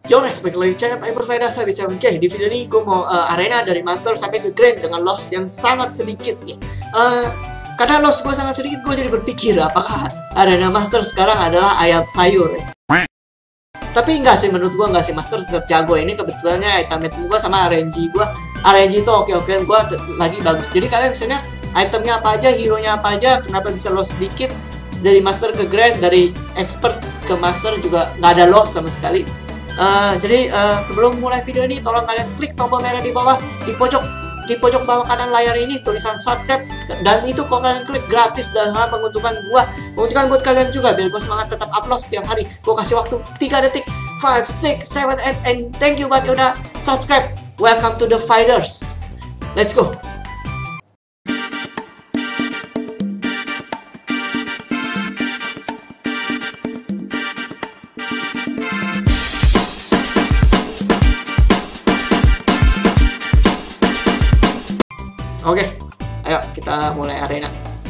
Yo, next back lagi channel Hyperfida saya di 7K. Di video ini gue mau arena dari Master sampai ke Grand dengan loss yang sangat sedikit ya. Karena loss gue sangat sedikit, gue jadi berpikir apakah arena Master sekarang adalah ayam sayur ya. Tapi enggak sih, menurut gue enggak sih, Master tetap jago. Ini kebetulannya item gue sama RNG gue. RNG itu oke-oke, gue lagi bagus. Jadi kalian bisa lihat itemnya apa aja, hero nya apa aja, kenapa bisa loss sedikit. Dari Master ke Grand, dari Expert ke Master juga nggak ada loss sama sekali. Jadi sebelum mulai video ini, tolong kalian klik tombol merah di bawah, di pojok bawah kanan layar ini tulisan subscribe, dan itu kalau kalian klik gratis dan menguntungkan menguntungkan buat kalian juga, biar gue semangat tetap upload setiap hari. Gue kasih waktu 3 detik, 5, 6, 7, 8, and thank you buat yang udah subscribe. Welcome to the fighters. Let's go. Oke, ayo kita mulai arena.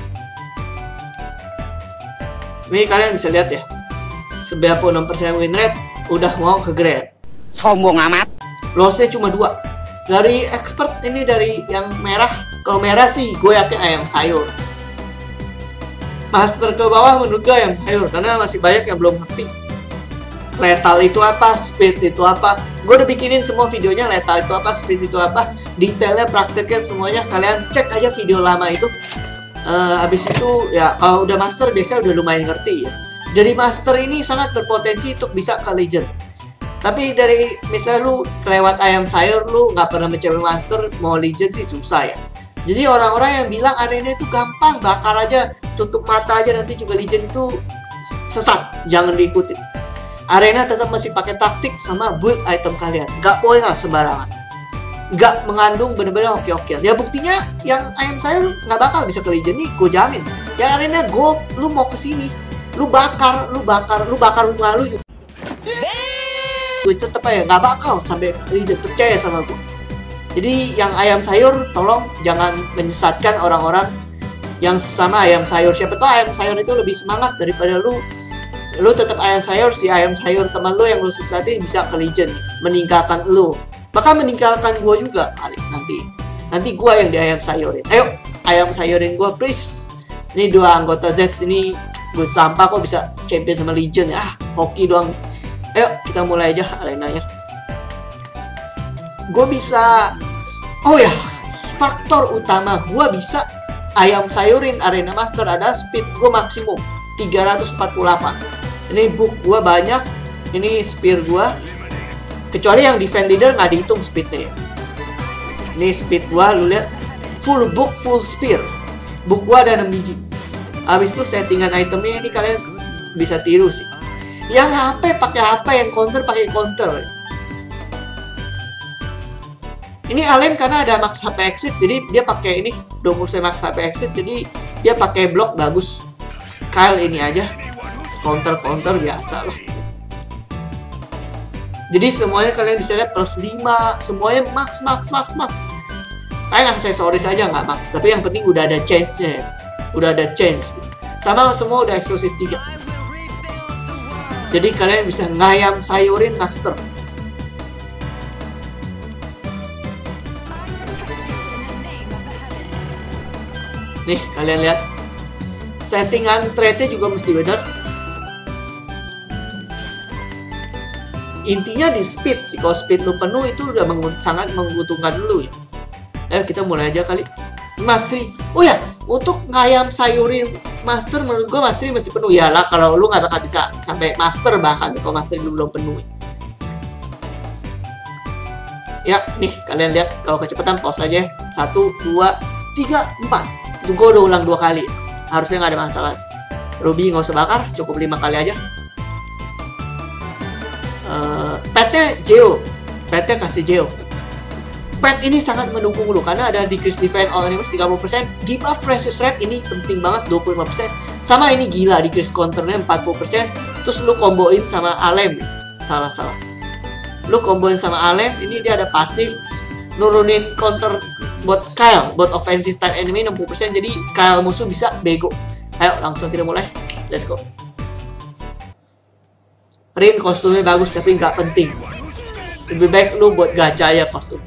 Ini kalian bisa lihat ya, 96% win rate, udah mau ke Grand. Sombong amat. Lossnya cuma 2. Dari Expert ini, dari yang merah. Kalau merah sih gue yakin ayam sayur. Master ke bawah menurut gue ayam sayur, karena masih banyak yang belum ngerti lethal itu apa, speed itu apa. Gue udah bikinin semua videonya, lethal itu apa, speed itu apa, detailnya, prakteknya, semuanya. Kalian cek aja video lama itu. Habis itu ya, kalau udah master biasanya udah lumayan ngerti ya. Jadi master ini sangat berpotensi untuk bisa ke legend. Tapi dari misalnya lu kelewat ayam sayur, lu nggak pernah mencapai master, mau legend sih susah ya. Jadi orang-orang yang bilang arena itu gampang, bakar aja, tutup mata aja nanti juga legend, itu sesat, jangan diikuti. Arena tetap masih pakai taktik sama build item kalian. Gak boleh lah sembarangan. Gak mengandung bener-bener oke-okean. Ya buktinya yang ayam sayur nggak bakal bisa ke legend nih, gue jamin. Yang arena gold, lu mau kesini, lu bakar rumah lu. Gue tetep aja nggak bakal sampai ke legend, percaya sama gue. Jadi yang ayam sayur, tolong jangan menyesatkan orang-orang yang sesama ayam sayur. Siapa tahu ayam sayur itu lebih semangat daripada lu tetap ayam sayur, si ayam sayur teman lu yang lu sesatin bisa ke legend, meninggalkan lu, bahkan meninggalkan gua juga kali nanti gua yang di ayam sayurin. Ayo ayam sayurin gua please. Ini 2 anggota Z ini gue sampah kok bisa champion sama legend ya, hoki doang. Ayo kita mulai aja arenanya. Gue bisa, oh ya, faktor utama gua bisa ayam sayurin arena master adalah speed gue maksimum 348. Ini book gua banyak, ini spear gua. Kecuali yang defend leader nggak dihitung speednya. Ini speed gua, lu lihat, full book, full spear. Book gua ada 6 biji. Habis itu settingan itemnya ini kalian bisa tiru sih. Yang HP pakai HP, yang counter pakai counter. Ini Alem karena ada max HP exit, jadi dia pakai ini 20% max HP exit, jadi dia pakai block bagus. Kyle ini aja counter biasa lah. Jadi semuanya kalian bisa lihat plus 5, semuanya max. Kayak aksesoris aja nggak max, tapi yang penting udah ada change-nya ya. Udah ada change. Sama semua udah eksklusif 3. Jadi kalian bisa ngayam sayurin master. Nih kalian lihat, settingan trade-nya juga mesti benar. Intinya di speed sih, kalau speed lu penuh itu udah sangat menguntungkan lu ya. Ayo kita mulai aja kali. Mastery, oh ya, untuk ngayam sayurin master menurut gua mastery mesti penuh ya lah. Kalau lu nggak bakal bisa sampai master bahkan kalau mastery lu belum penuh. Ya nih kalian lihat, kalau kecepatan pause aja 1, 2, 3, 4. Itu gua udah ulang 2 kali. Harusnya nggak ada masalah. Ruby nggak usah bakar, cukup 5 kali aja. Petnya Geo, petnya kasih Geo. Pet ini sangat mendukung lu karena ada decrease defense all enemies 30%, debuff resist rate ini penting banget 25%. Sama ini gila, decrease counternya 40%. Terus lu komboin sama Alem. Salah. Lu komboin sama Alem, ini dia ada pasif nurunin counter buat Kyle, buat offensive type enemy 60%, jadi Kyle musuh bisa bego. Ayo langsung kita mulai, let's go. Rin kostumnya bagus tapi nggak penting. Lebih baik lu buat gacha ya kostum.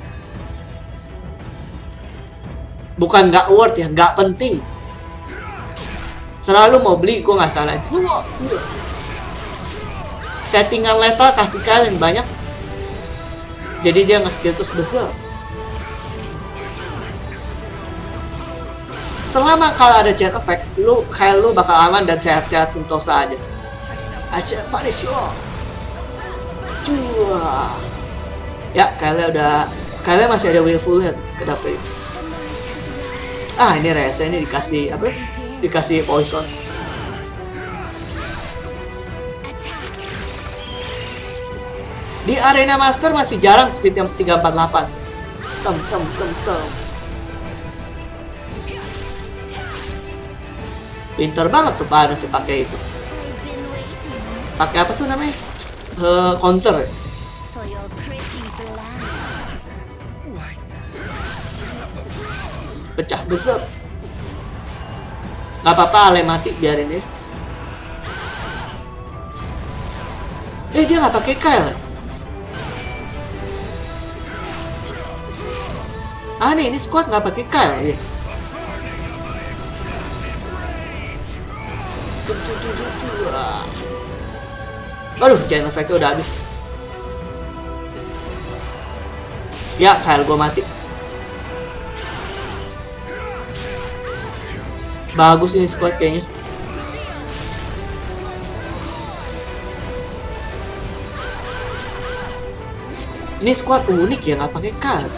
Bukan nggak worth ya, nggak penting. Selalu mau beli, gue nggak salah. Settingan lethal kasih kalian banyak. Jadi dia nge-skill terus besar. Selama kalau ada chain effect, lu bakal aman dan sehat-sehat sentosa aja. Aja punish you. Cua. Ya, kalian masih ada willfulnya ke dapet. Ini rese, ini dikasih apa? Dikasih poison. Di arena master masih jarang speed yang 348. Tem. Pinter banget tuh Pak Anus pakai itu. Pakai apa tuh namanya? Counter. Pecah besar. Gak apa-apa, Ale mati biarin ya. Dia nggak pakai Kyle. Aneh, ini squad nggak pakai Kyle ya. Aduh, chain effect-nya udah habis. Ya, Kyle gue mati. Bagus ini squad kayaknya. Ini squad unik ya, nggak pakai card.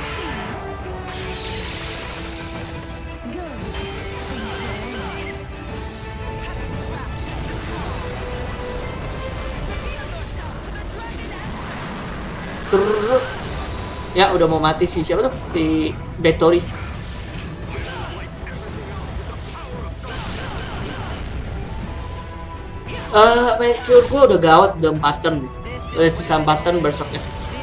Terus ya udah mau mati si siapa tuh? Si Vettori. Mercure gue udah gawat, udah 4 turn nih. Udah sisa 4 turn bersoknya.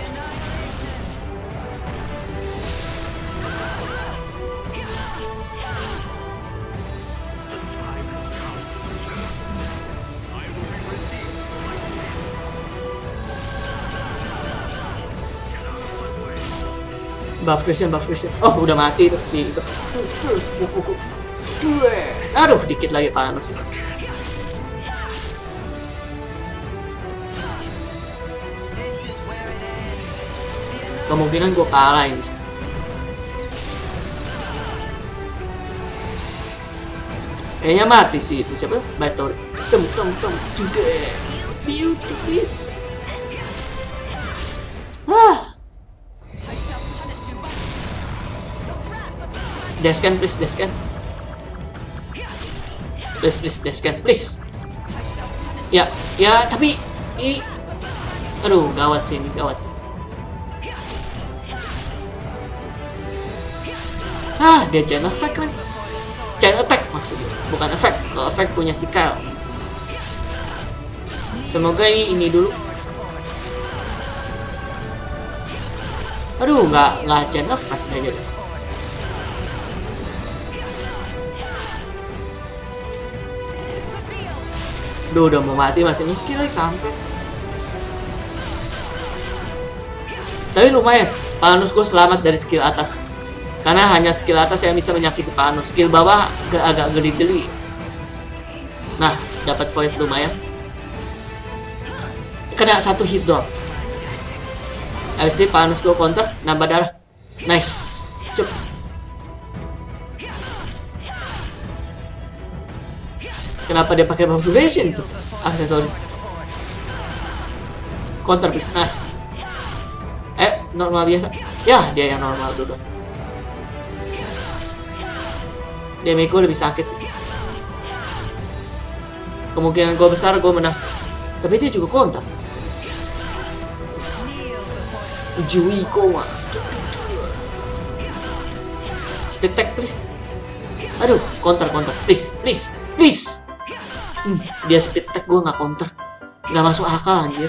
Buff Christian. Oh, udah mati tuh si itu. Terus buku. Aduh, dikit lagi panas. Kemungkinan gue kalah ini. Kayaknya mati sih itu siapa? Vettori. Tem juga. Beauties. Deskan please, deskan. Please, deskan, please. Ya, tapi ini, aduh, gawat sih. Dia chain effect kan? Chain attack maksudnya, bukan effect. Kalau effect punya si Kyle. Semoga ini dulu. Aduh, nggak chain effect aja deh. Duh, udah mau mati masih nge-skill lagi, kampret. Tapi lumayan, Panus gue selamat dari skill atas. Karena hanya skill atas yang bisa menyakiti Panus. Skill bawah agak geli-geli. Nah, dapat void lumayan. Kena 1 hit doang. Habis ini Panus gue counter, nambah darah. Nice. Cep. Kenapa dia pakai buff duration tuh? Aksesoris. Counter please, nice. Normal biasa. Ya, dia yang normal dulu. Damage gue lebih sakit sih. Kemungkinan gue besar gue menang. Tapi dia juga counter. Juiko mah. Speed tag please. Aduh, counter please. Dia speed tag gue nggak counter, nggak masuk akal anjir.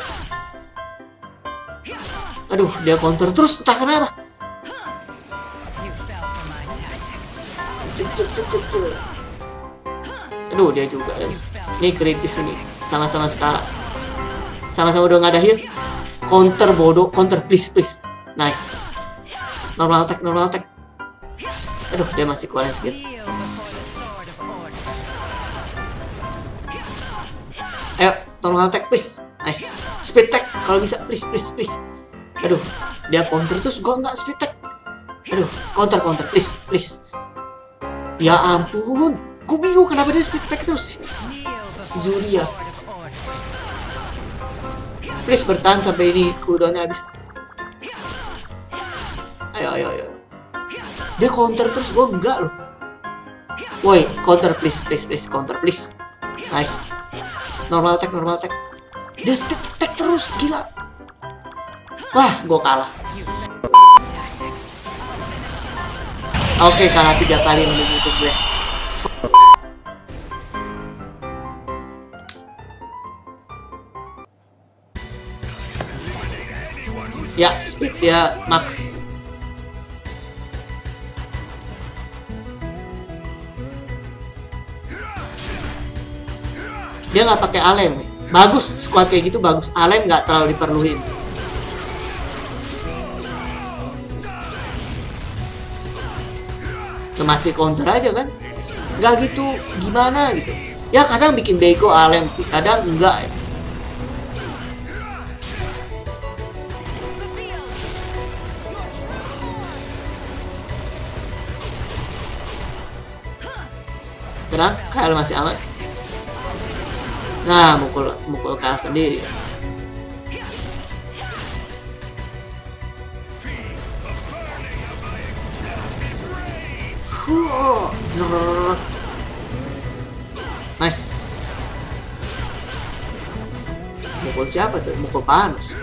Aduh, dia counter terus entah kenapa. Cuk. Aduh, dia juga lagi. Ini kritis ini, sama-sama sekarang. Sama-sama udah nggak ada heal. Counter bodoh, counter please please. Nice. Normal attack, normal attack. Aduh, dia masih kurang skill. Ayo, normal attack please. Nice. Speed attack kalau bisa please please please. Aduh, dia counter terus gua nggak speed attack. Aduh, counter counter please please. Ya ampun, gua bingung kenapa dia speed attack terus. Zuria. Please bertahan sampai ini cooldownnya habis. Ayo ayo ayo. Dia counter terus, gua enggak loh. Woi, counter please please please, counter please. Nice. Normal attack, normal attack. Dia speed attack terus, gila. Wah, gua kalah. Oke, kalah 3 kali menurut gue. Ya, speed dia max. Dia nggak pakai Alem. Bagus, squad kayak gitu bagus. Alem nggak terlalu diperluin. Masih counter aja kan? Nggak gitu, gimana gitu. Ya kadang bikin bego Alem sih, kadang enggak ya. Tenang, Kyle masih aman. Nah, mukul Kyle sendiri. Nice. Mukul siapa tuh? Mukul Panus.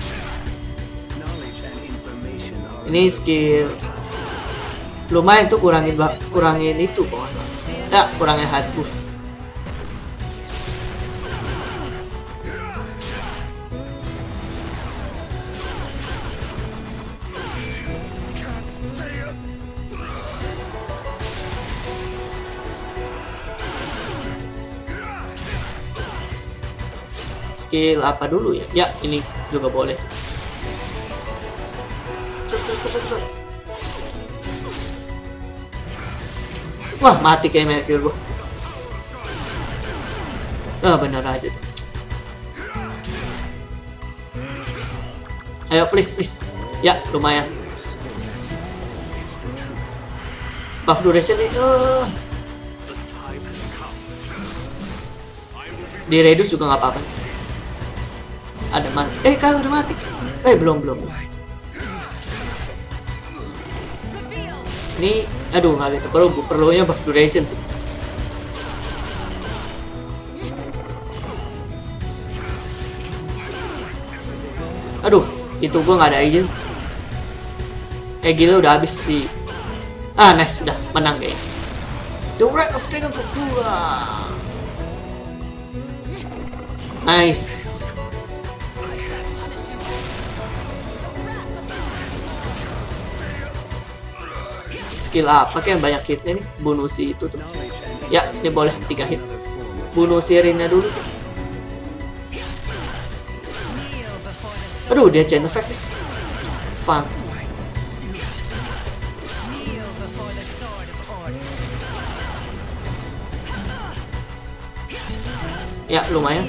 Ini skill lumayan tuh, kurangin itu pokoknya. Ya, kurangnya hard boost. Skill apa dulu ya? Ya, ini juga boleh sih. Wah, mati kayak Mercure gua. Ah, bener aja tuh. Ayo, please, please. Ya, lumayan. Buff duration nih. Di reduce juga nggak apa-apa. Ada mati. Kalau udah mati. Belum. Ini, aduh, nggak gitu. Perlunya buff duration sih. Aduh, itu gua nggak ada izin. Gila udah habis sih. Nice, sudah menang kayaknya. The Wrath of Dragon for 2. Nice. Skill apa kayak banyak hitnya nih? Bunuh si itu tuh. Ya, ini boleh 3 hit. Bunuh si Rinnya dulu tuh. Aduh, dia chain effect nih. Fun. Ya, lumayan.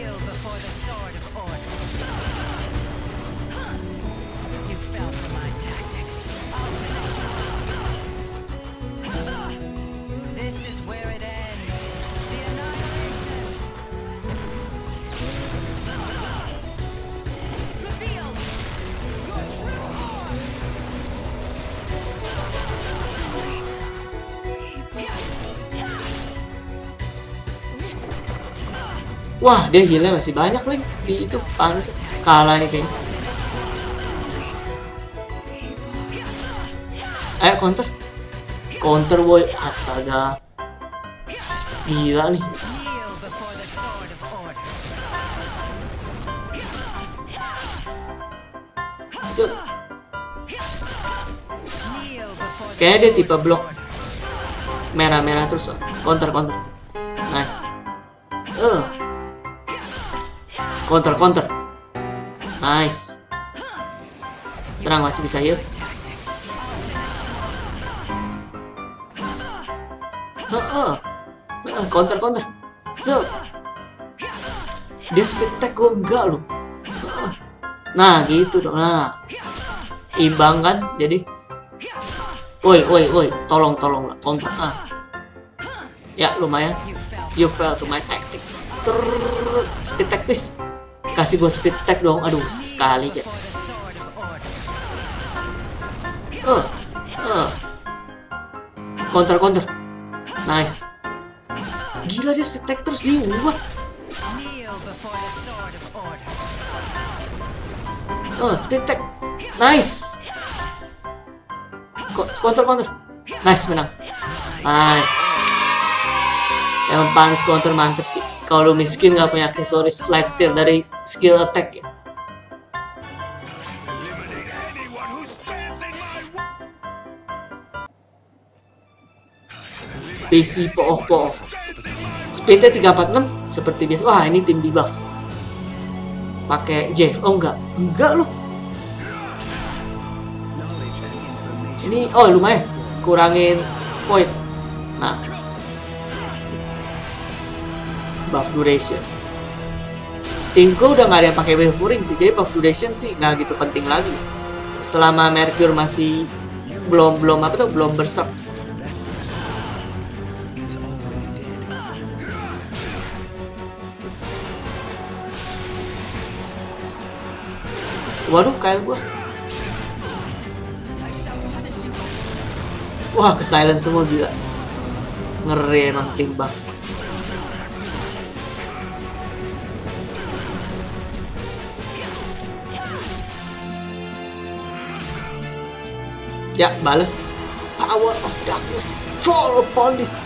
Wah, dia healnya masih banyak lagi. Si itu Panus kalah nih kayaknya. Ayo counter. Counter boy, astaga. Gila nih. So, kayaknya dia tipe blok merah-merah terus. Counter. Nice. Counter. Nice. Tenang, masih bisa heal. Counter. So, dia speed tag gue enggak loh. Nah gitu dong. Nah, imbang kan. Jadi woi, tolong lah counter. Ya lumayan. You fell to my tactic. Speed tag please. Kasih gue speed tag dong. Aduh, sekali aja. Counter. Nice. Gila dia speed tag terus, bingung gua. Speed tag. Nice. Counter. Nice, menang. Nice. Emang Panus counter mantep sih. Kalau miskin nggak punya aksesoris lifesteal dari skill attack ya. PC pooh. Speednya 346 seperti biasa. Wah, ini tim debuff. Pakai Jeff. Oh enggak loh. Ini lumayan. Kurangin void. Nah. Buff duration. Timku udah nggak ada yang pakai wavering sih. Jadi buff duration sih nggak gitu penting lagi. Selama Mercure masih belum berserk. Waduh, kayak gua. Wah, ke silent semua gila. Ngeri emang tim buff. Ya, bales. Power of darkness fall upon this.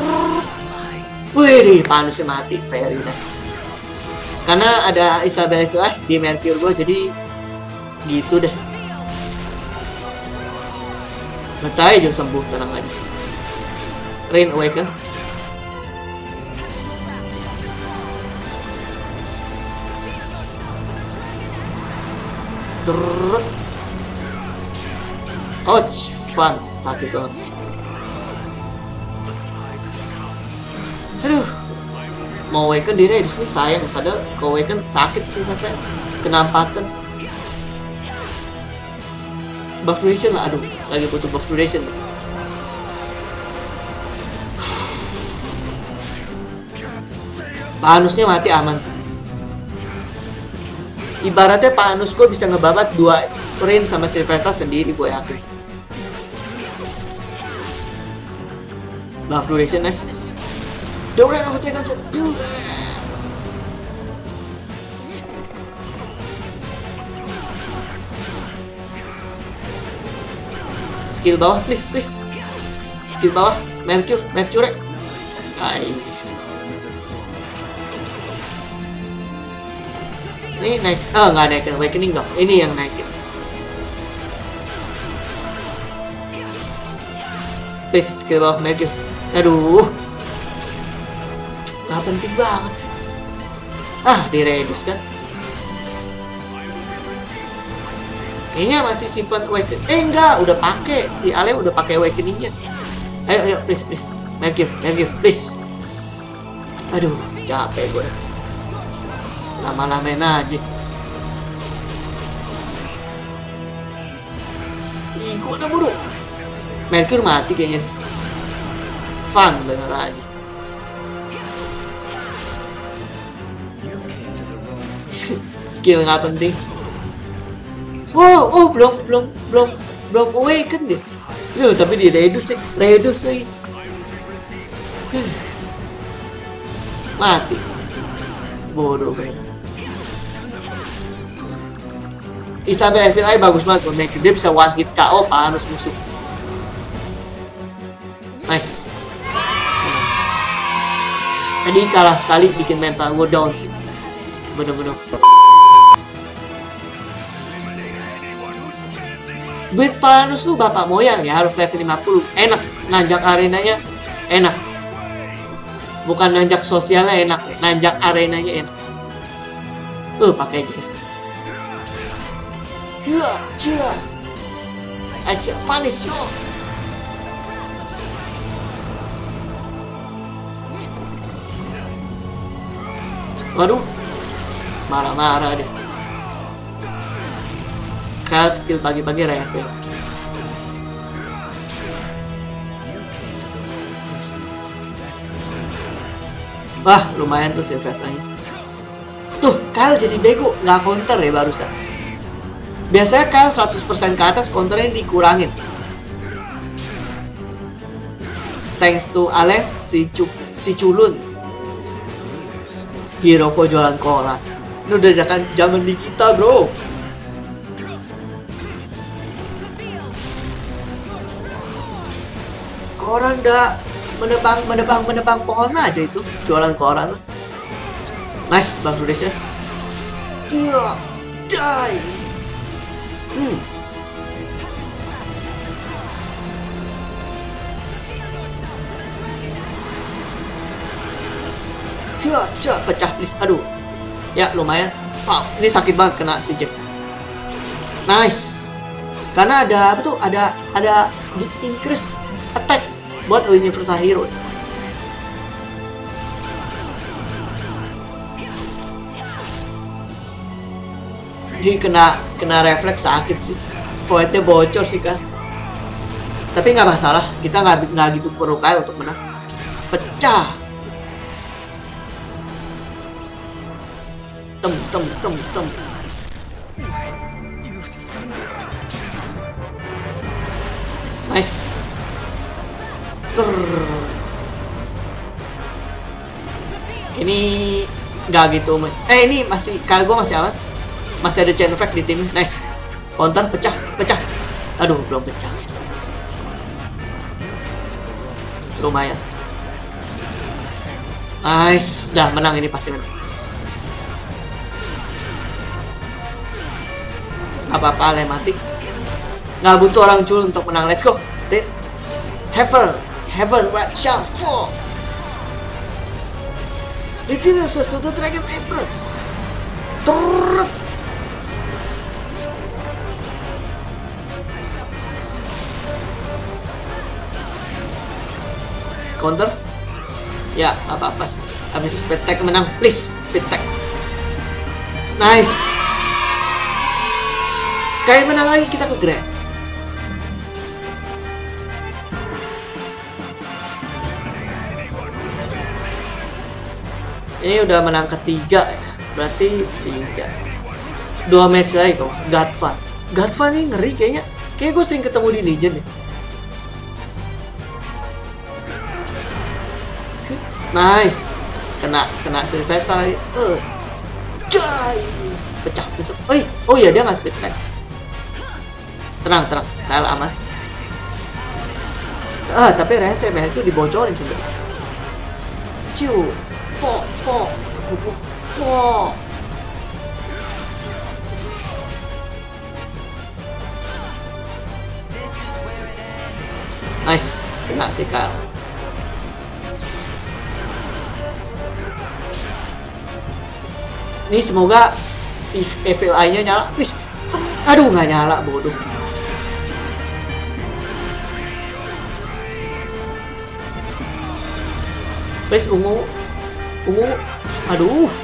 Wih, Panusnya mati. Very nice. Karena ada Isabel di Mercure gue, jadi gitu deh. Bentar aja sembuh, tenang aja. Rain Awaken. Ouch, fun, sakit banget. Aduh, mau Awaken di Redus nih sayang, padahal ke Awaken sakit sih rasanya. Kena pattern. Buff duration lah, aduh, lagi butuh buff duration. Panusnya mati aman sih. Ibaratnya Panus gue bisa ngebabat 2 Rain sama Sylveta sendiri, gue yakin sih. Buff duration nice. The Ring of Dragon Sword. Skill bawah please. Skill bawah Mercure. Ay. Ini naik. Nggak naikin Awakening dong. Ini yang naikin. Please skill bawah Mercure. Aduh. Gak penting banget sih. Di Redus kan. Kayaknya masih simpan Awakening. Enggak, udah pakai. Si Ale udah pakai Awakening-nya. Ayo, please. Mercure, please. Aduh, capek gue. Lama-lamain aja. Ih, gue udah buru. Mercure mati kayaknya. Fun bener aja. Skill nggak penting. Wow, belum Awaken deh. Loh, tapi di Redus lagi. Mati. Bodoh banget. Isabel FLI bagus banget buat Mercure. Dia bisa one hit KO Panus musuh. Nice. Tadi kalah sekali bikin mental gue down sih. Bener-bener. Build Panus tuh bapak moyang ya, harus level 50. Enak, nanjak arenanya enak. Bukan nanjak sosialnya enak, nanjak arenanya enak. Pakai Jeff. Cia. I shall punish you. Waduh, marah-marah deh. Kyle skill pagi-pagi rese. Wah, lumayan tuh Sylvester-nya. Tuh, Kyle jadi bego, nggak counter ya barusan. Biasanya Kyle 100% ke atas, counternya dikurangin. Thanks to Alec, si culun. Hiroko jualan koran. Ini udah zaman di kita, bro. Koran dah menebang pohon aja itu, jualan koran. Nice, Bang Rudes ya. Iya, die. Ya, pecah please. Aduh. Ya, lumayan. Wow, ini sakit banget kena si Jeff. Nice. Karena ada apa tuh? Ada increase attack buat Universal Hero. Jadi kena refleks sakit sih. Voidnya bocor sih kan. Tapi nggak masalah. Kita nggak gitu perlu Kyle untuk menang. Pecah. Tem. Nice. Ini nggak gitu. Ini masih Kyle gue masih aman. Masih ada chain effect di tim. Nice. Counter pecah. Aduh, belum pecah. Lumayan. Nice. Dah menang ini pasti menang. Apa-apa, mati. Nggak butuh orang culun untuk menang. Let's go. Heaven where shall fall. Reveal yourself to the Dragon Empress. Turut. Counter. Ya, apa-apa sih. Habis speed tag menang. Please, speed tag. Nice. Sekali menang lagi kita ke Grand. Ini udah menang ketiga ya. Berarti 3. 2 match lagi kok. Godfan ini ngeri kayaknya. Kayaknya gue sering ketemu di Legend ya. Nice. Kena Sylvester lagi. Jai. Pecah. Oh iya, dia nggak speed tag. Tenang, Kyle aman. Tapi rese Mercu dibocorin sebenarnya. Ciu, po. Nice, kena si Kyle. Ini semoga Evil Eye-nya nyala, please. Aduh, nggak nyala, bodoh. Please, ungu. Aduh.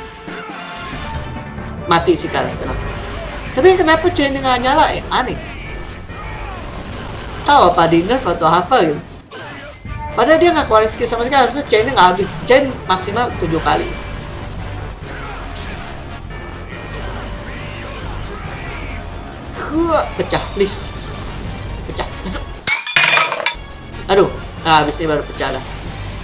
Mati sih kalian, kenapa? Tapi kenapa chain nggak nyala ya? Aneh. Tahu apa di nerf atau apa gitu. Padahal dia nggak keluarin skill sama sekali, harusnya chainnya nggak habis. Chain maksimal 7 kali. Pecah, please. Pecah. Aduh, habis ini baru pecah dah.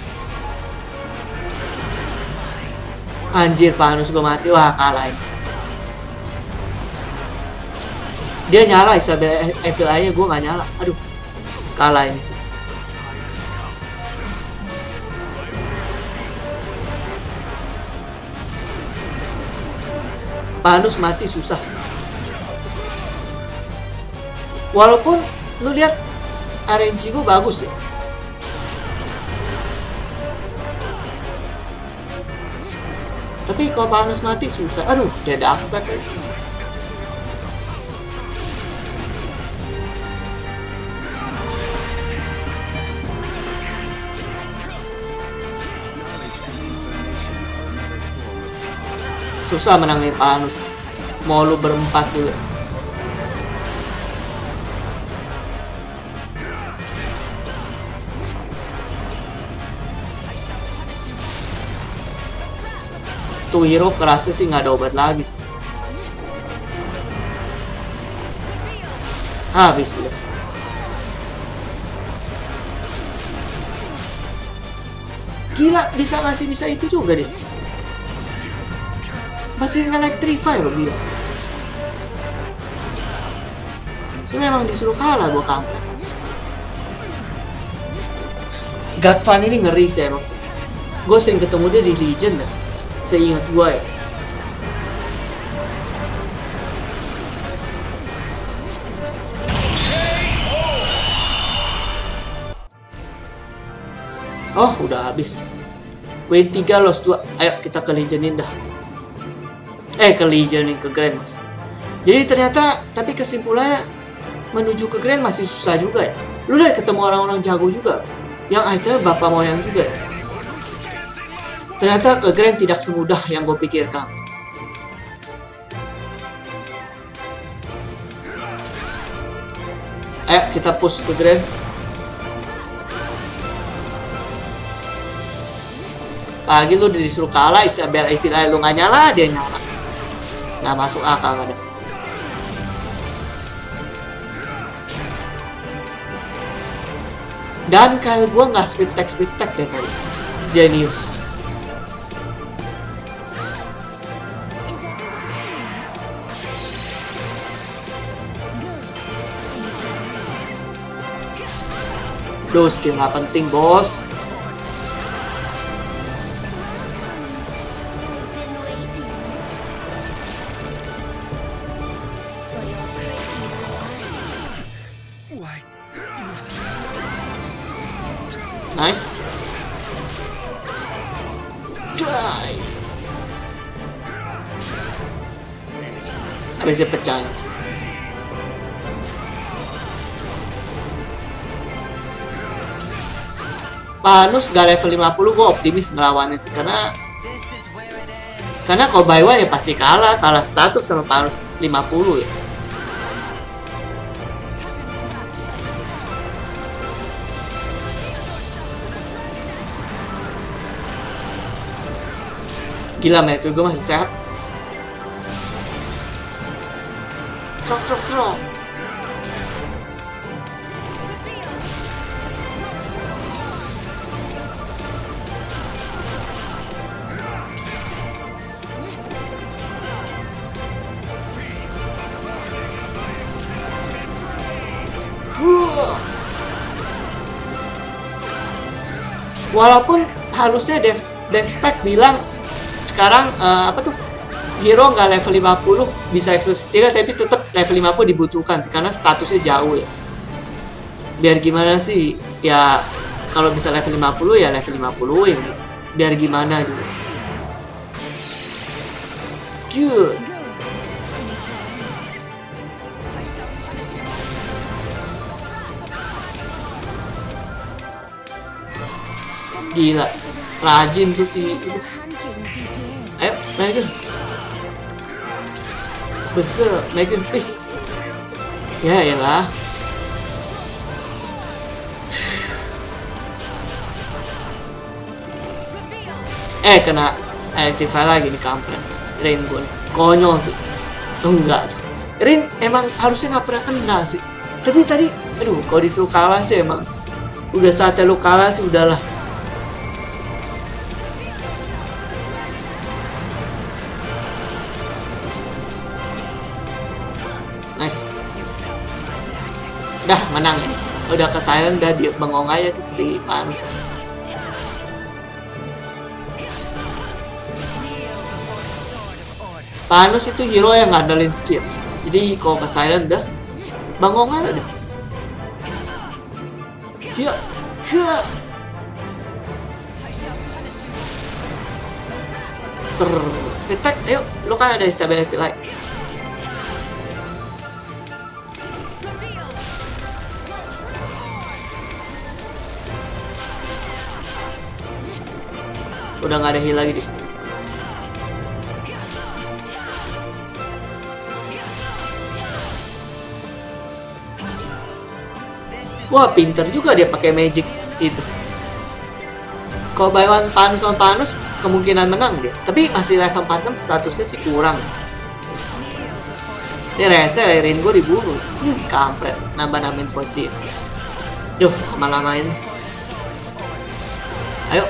Anjir, Panus gue mati. Wah, kalah ini. Dia nyala, Isabel Evil Eye-nya gue nggak nyala. Aduh, kalah ini sih. Panus mati susah. Walaupun lu lihat RNG gue bagus ya. Tapi kalau Panus mati susah. Aduh, dia ada abstrak lagi. Susah menangin Panus. Mau lu berempat juga. Tuh hero kerasa sih nggak ada obat lagi sih. Habis ya. Gila, bisa itu juga deh. Masih nge-electrify loh dia. Saya memang disuruh kalah gue kampret. Gatvan ini ngeri sih emang sih. Gue sering ketemu dia di Legion dah. Seingat gue ya. Oh, udah habis. Win 3 loss 2. Ayo kita ke Legionin dah. Ke Legionin, ke Grand maksud. Jadi ternyata, tapi kesimpulannya menuju ke Grand masih susah juga ya. Lu udah ketemu orang-orang jago juga. Yang itemnya bapak moyang juga ya. Ternyata ke Grand tidak semudah yang gue pikirkan. Ayo kita push ke Grand. Pagi lu udah disuruh kalah, Isabel Evil lu nggak nyala, dia nyala. Nggak masuk akal ada. Dan kayak gue nggak speed tag deh tadi. Genius. Duh, skill nggak penting bos. Nice. Die. Habisnya pecah. Panus gak level 50, gue optimis ngelawannya sih, karena kalau by one ya pasti kalah status sama Panus 50 ya. Gila, Mercury gue masih sehat. Trok. Walaupun harusnya DevSpec bilang sekarang hero nggak level 50 bisa eksklusif 3, tapi tetap level 50 dibutuhkan sih karena statusnya jauh ya. Biar gimana sih ya, kalau bisa level 50 ya level 50 ya. Biar gimana juga. Good. Gila, rajin tuh sih itu. Ayo, Megan. Besar, Megan please. Ya elah. Kena active lagi nih kampret. Rain gue konyol sih. Enggak tuh. Rain emang harusnya nggak pernah kena sih. Tapi tadi, aduh, kalau disuruh kalah sih emang. Udah saatnya lu kalah sih udahlah. Nice. Dah menang ini. Udah ke silent, udah dia bengong aja tuh si Panus. Panus itu hero yang ngandelin skill. Jadi kalau ke silent dah bengong aja udah. Hiya. Speed tag, ayo. Lu kan ada Isabel Evil. Udah nggak ada heal lagi deh. Wah, pinter juga dia pakai magic itu. Kalau buy one Panus on Panus kemungkinan menang dia. Tapi masih level 46 statusnya sih kurang. Ini rese Rin gue diburu. Kampret, nambah-nambahin void dia. Duh, lama-lamain. Ayo.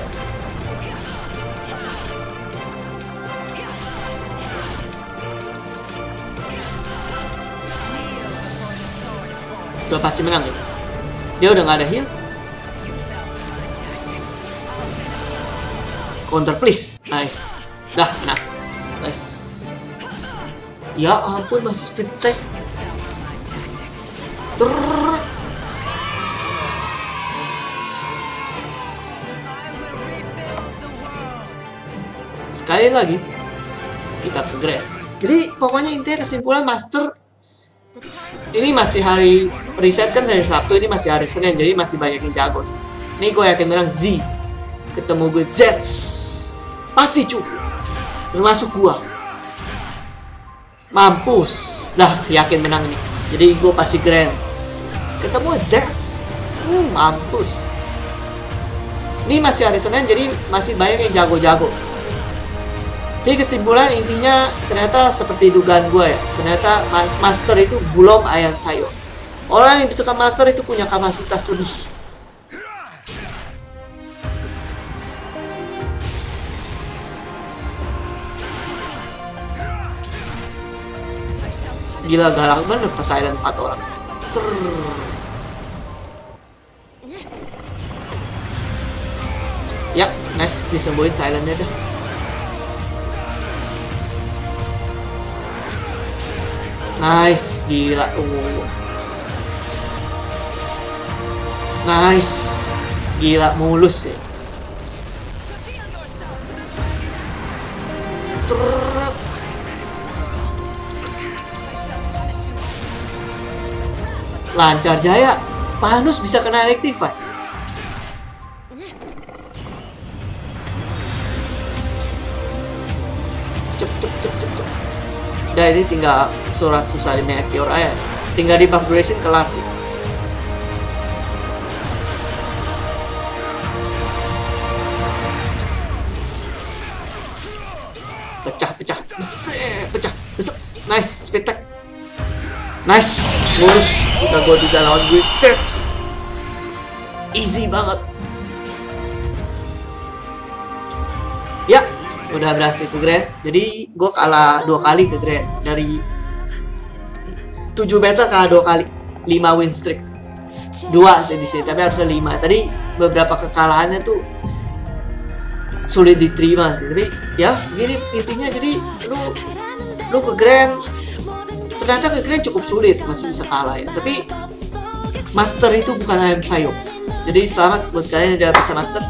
Udah pasti menang ya. Dia udah nggak ada heal. Counter please. Nice. Dah menang. Nice. Ya ampun, masih speed tag. Sekali lagi kita ke Grand. Jadi pokoknya intinya kesimpulan Master ini masih hari reset kan dari Sabtu, ini masih hari Senin, jadi masih banyak yang jago sih. Ini gue yakin menang Z ketemu gue Z pasti cukup, termasuk gue. Mampus, dah yakin menang nih. Jadi gue pasti Grand ketemu Z. Mampus. Ini masih hari Senin, jadi masih banyak yang jago-jago. Jadi kesimpulan intinya ternyata seperti dugaan gue ya, ternyata Master itu belum ayam sayur. Orang yang bisa ke Master itu punya kapasitas lebih. Gila galak banget pas silent 4 orang. Ya, nice, disembuhin silentnya dah. Nice, gila. Nice, gila mulus ya. Lancar jaya. Panus bisa kena Electrify. Cep. Udah, ini tinggal surat susah di Meteor aja. Tinggal di buff duration kelar sih. Pecah. Nice, speed tag. Nice, mulus. Kita go 3 lawan gue sets. Easy banget. Ya, udah berhasil ke Grand. Jadi gue kalah 2 kali ke Grand. Dari 7 battle kalah 2 kali, 5 win streak. 2 sih di sini, tapi harusnya 5. Tadi beberapa kekalahannya tuh sulit diterima sih. Tapi ya gini intinya, jadi lu ke Grand, ternyata ke Grand cukup sulit, masih bisa kalah ya. Tapi Master itu bukan ayam sayur. Jadi selamat buat kalian yang udah bisa Master.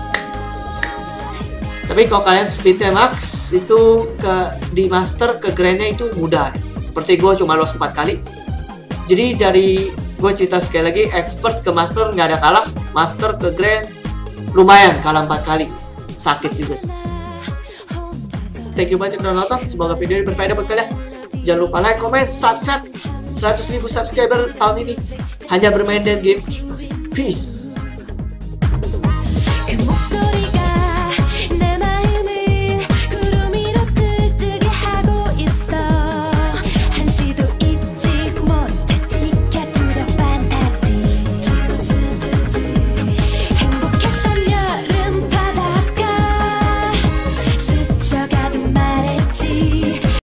Tapi kalau kalian speednya max itu di Master ke Grandnya itu mudah. Seperti gue cuma loss 4 kali. Jadi dari gue cerita sekali lagi, expert ke Master nggak ada kalah, Master ke Grand lumayan kalah 4 kali. Sakit juga sih. Thank you banyak udah nonton. Semoga video ini berfaedah buat kalian. Jangan lupa like, comment, subscribe. 100.000 subscriber tahun ini hanya bermain dan game. Peace.